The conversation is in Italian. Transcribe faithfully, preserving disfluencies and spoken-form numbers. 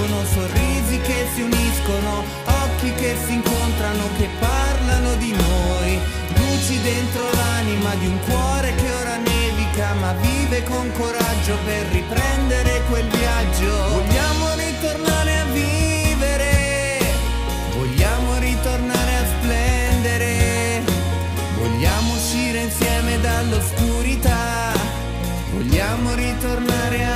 nascono, sorrisi che si uniscono, occhi che si incontrano, che parlano di noi, luci dentro l'anima di un cuore che ora nevica, ma vive con coraggio per riprendere quel viaggio. Vogliamo ritornare a vivere, vogliamo ritornare a splendere, vogliamo uscire insieme dall'oscurità, vogliamo ritornare a